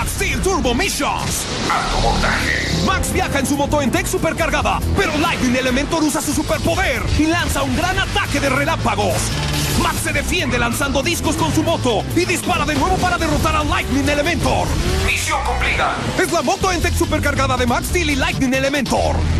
Max Steel Turbo Missions. Alto voltaje. Max viaja en su moto en tech supercargada, pero Lightning Elementor usa su superpoder y lanza un gran ataque de relámpagos. Max se defiende lanzando discos con su moto y dispara de nuevo para derrotar a Lightning Elementor. Misión cumplida. Es la moto en tech supercargada de Max Steel y Lightning Elementor.